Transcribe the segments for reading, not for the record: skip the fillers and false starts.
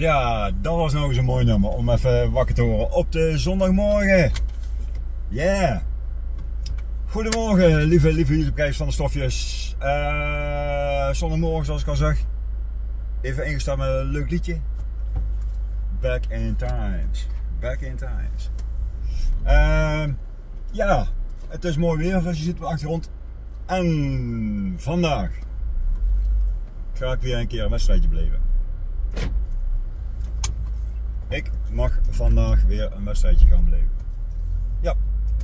Ja, dat was nog eens een mooi nummer om even wakker te horen op de zondagmorgen. Yeah. Goedemorgen, lieve YouTube-kijkers van de Stofjes. Zondagmorgen, zoals ik al zag. Even ingestart met een leuk liedje. Back in Times. Back in Times. Ja, het is mooi weer, zoals je ziet op de achtergrond. En vandaag ga ik weer een keer een wedstrijdje beleven. Ik mag vandaag weer een wedstrijdje gaan beleven. Ja.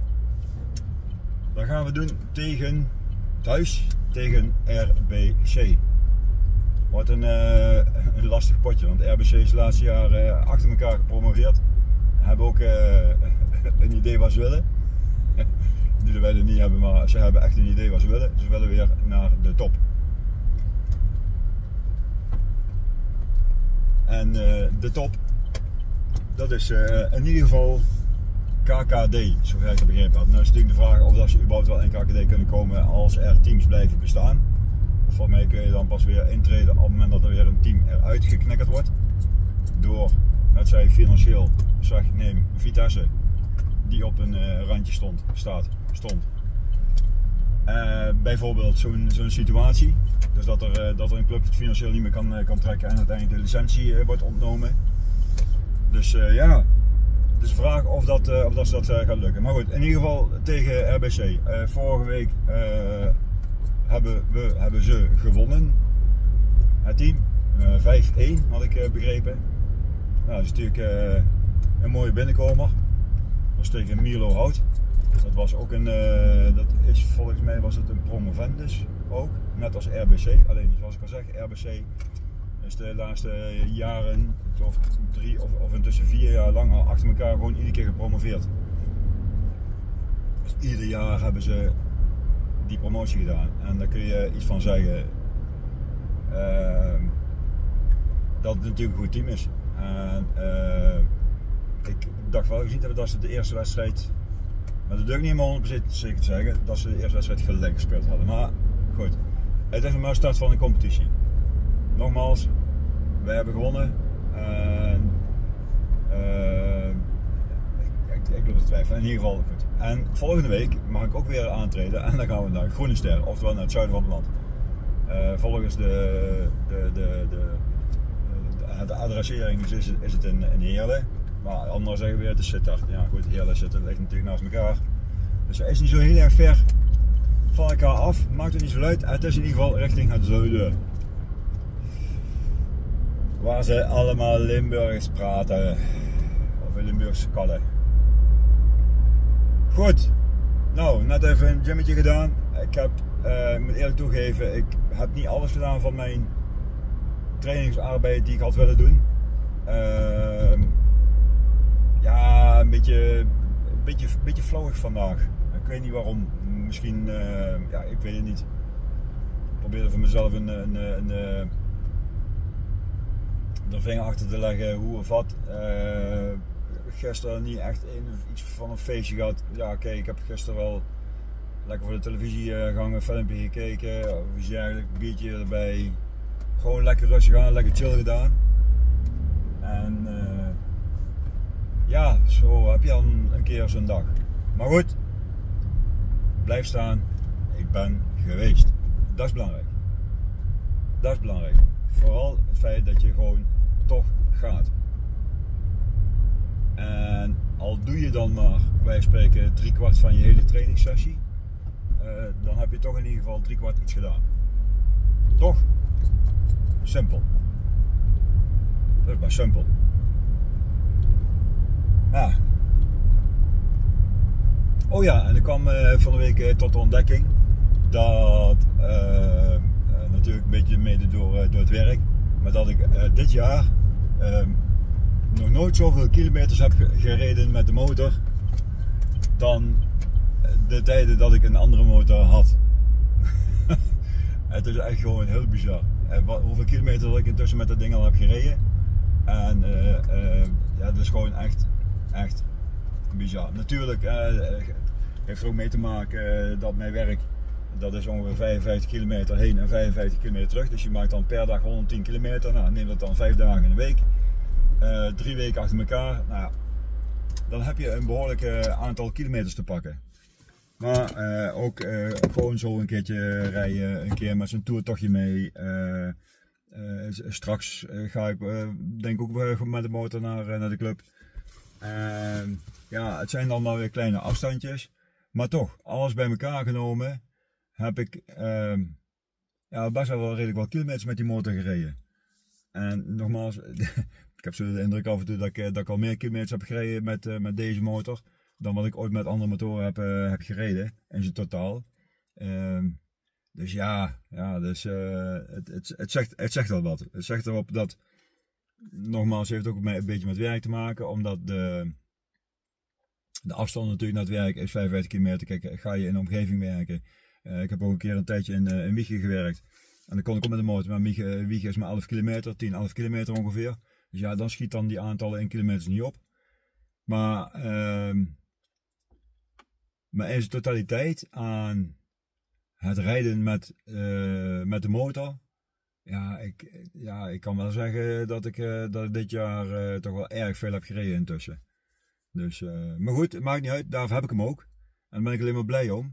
Dat gaan we doen thuis tegen RBC. Wat een lastig potje, want RBC is de laatste jaren achter elkaar gepromoveerd. Hebben ook een idee wat ze willen. Niet dat wij het niet hebben, maar ze hebben echt een idee wat ze willen. Ze willen weer naar de top. En de top, dat is in ieder geval KKD, zover ik het begrepen had. Nou is natuurlijk de vraag of dat ze überhaupt wel in KKD kunnen komen als er teams blijven bestaan. Of voor mij kun je dan pas weer intreden op het moment dat er weer een team eruit geknikkerd wordt. Door, net zij financieel, zeg neem Vitesse, die op een randje stond. Bijvoorbeeld zo'n situatie. Dus dat er een club het financieel niet meer kan trekken en uiteindelijk de licentie wordt ontnomen. Dus ja, het is de vraag of dat gaat lukken. Maar goed, in ieder geval tegen RBC. Vorige week hebben ze gewonnen. Het team. 5-1 had ik begrepen. Nou, dat is natuurlijk een mooie binnenkomer. Dat was tegen Mierlo Hout. Dat was ook volgens mij was het een promovendus ook. Net als RBC. Alleen zoals ik al zeg, RBC is de laatste jaren, of 3 of intussen 4 jaar lang al achter elkaar gewoon iedere keer gepromoveerd. Dus ieder jaar hebben ze die promotie gedaan. En daar kun je iets van zeggen dat het natuurlijk een goed team is. En ik dacht wel gezien dat ze de eerste wedstrijd, maar dat durf ik niet helemaal 100% zeker te zeggen, dat ze de eerste wedstrijd gelijk gespeeld hadden. Maar goed, het is maar de start van een competitie. Nogmaals, wij hebben gewonnen en ik loop te twijfelen, in ieder geval goed. En volgende week mag ik ook weer aantreden en dan gaan we naar Groene Ster, oftewel naar het zuiden van het land. Volgens de adressering is het in Heerlen, maar anderen zeggen weer het is Sittard. Ja goed, Heerlen en Sittard ligt natuurlijk naast elkaar. Dus hij is niet zo heel erg ver van elkaar af, maakt het niet zo uit. Het is in ieder geval richting het zuiden. Waar ze allemaal Limburgs praten. Of Limburgse kallen. Goed. Nou, net even een gymmetje gedaan. Ik moet eerlijk toegeven, ik heb niet alles gedaan van mijn trainingsarbeid die ik had willen doen. Ja, een beetje flauwig vandaag. Ik weet niet waarom. Misschien, ja, ik weet het niet. Ik probeerde voor mezelf de vinger achter te leggen hoe of wat. Gisteren niet echt iets van een feestje gehad. Ja, oké, ik heb gisteren wel lekker voor de televisie gehangen, een filmpje gekeken, of iets dergelijks, een biertje erbij. Gewoon lekker rustig aan, lekker chill gedaan. En ja, zo heb je dan een keer zo'n dag. Maar goed, blijf staan. Ik ben geweest. Dat is belangrijk. Dat is belangrijk. Vooral het feit dat je gewoon toch gaat. En al doe je dan maar, wij spreken 3/4 van je hele trainingssessie, dan heb je toch in ieder geval 3/4 iets gedaan. Toch? Simpel. Dat is maar simpel. Ja. Oh ja, en ik kwam van de week tot de ontdekking dat natuurlijk een beetje mede door het werk, maar dat ik dit jaar nog nooit zoveel kilometers heb gereden met de motor dan de tijden dat ik een andere motor had. Het is echt gewoon heel bizar. Hoeveel kilometer dat ik intussen met dat ding al heb gereden. En ja, dat is gewoon echt bizar. Natuurlijk heeft er ook mee te maken dat mijn werk, dat is ongeveer 55 kilometer heen en 55 kilometer terug. Dus je maakt dan per dag 110 kilometer. Nou, neem dat dan 5 dagen in de week. 3 weken achter elkaar, nou ja, dan heb je een behoorlijk aantal kilometers te pakken. Maar ook gewoon zo een keertje rijden, een keer met zo'n toertochtje mee. Straks ga ik denk ook met de motor naar de club. Ja, het zijn dan maar weer kleine afstandjes. Maar toch, alles bij elkaar genomen heb ik ja, best wel redelijk wat kilometers met die motor gereden. En nogmaals, ik heb zo de indruk af en toe dat ik al meer kilometers heb gereden met deze motor dan wat ik ooit met andere motoren heb gereden in zijn totaal. Dus ja, dus, het zegt wel wat. Het zegt erop dat, nogmaals, heeft ook een beetje met werk te maken, omdat de afstand natuurlijk naar het werk is 55 kilometer. Kijk, ga je in de omgeving werken. Ik heb ook een keer een tijdje in Wiegen gewerkt. En dan kon ik ook met de motor, maar Wiegen is maar 11 kilometer, 11 kilometer ongeveer. Dus ja, dan schiet dan die aantallen in kilometers niet op. Maar in zijn totaliteit aan het rijden met de motor, ik kan wel zeggen dat ik dit jaar toch wel erg veel heb gereden intussen. Dus, maar goed, het maakt niet uit, daarvoor heb ik hem ook. En daar ben ik alleen maar blij om.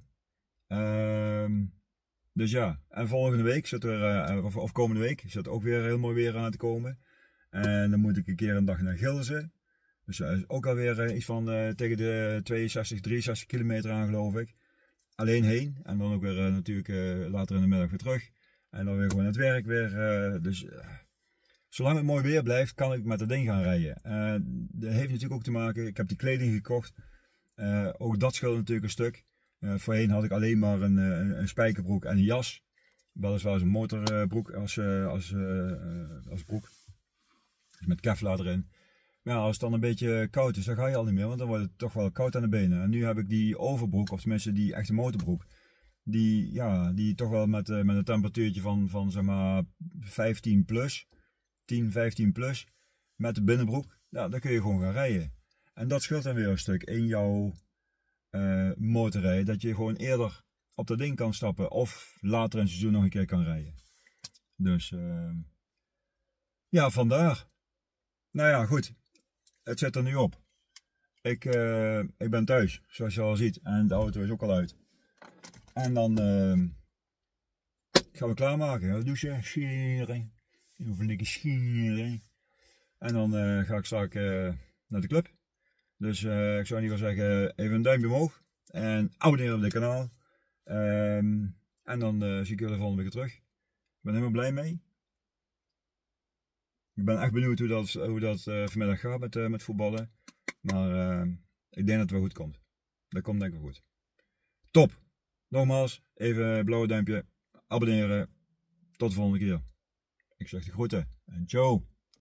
Dus ja, en volgende week zit of komende week zit ook weer heel mooi weer aan te komen. En dan moet ik een keer een dag naar Gilsen. Dus dat is ook alweer iets van tegen de 62, 63 kilometer aan, geloof ik. Alleen heen. En dan ook weer natuurlijk later in de middag weer terug. En dan weer gewoon het werk weer. Dus zolang het mooi weer blijft, kan ik met dat ding gaan rijden. Dat heeft natuurlijk ook te maken, ik heb die kleding gekocht. Ook dat scheelt natuurlijk een stuk. Voorheen had ik alleen maar een spijkerbroek en een jas. Weliswaar een motorbroek als broek. Dus met Kevlar erin. Maar ja, als het dan een beetje koud is, dan ga je al niet meer, want dan wordt het toch wel koud aan de benen. En nu heb ik die overbroek, of tenminste die echte motorbroek. Die toch wel met een temperatuurtje van zeg maar 15 plus. 10, 15 plus. Met de binnenbroek. Ja, dan kun je gewoon gaan rijden. En dat scheelt dan weer een stuk in jouw motorrijden. Dat je gewoon eerder op dat ding kan stappen. Of later in het seizoen nog een keer kan rijden. Dus ja, vandaar. Nou ja, goed. Het zit er nu op. Ik ben thuis, zoals je al ziet. En de auto is ook al uit. En dan gaan we klaarmaken. Gaan we douchen, scheren. Even lekker scheren. En dan ga ik straks naar de club. Dus ik zou in ieder geval zeggen, even een duimpje omhoog. En abonneren op dit kanaal. En dan zie ik jullie volgende week terug. Ik ben helemaal blij mee. Ik ben echt benieuwd hoe dat vanmiddag gaat met voetballen. Maar ik denk dat het wel goed komt. Dat komt denk ik wel goed. Top! Nogmaals, even blauwe duimpje. Abonneren. Tot de volgende keer. Ik zeg de groeten. En ciao!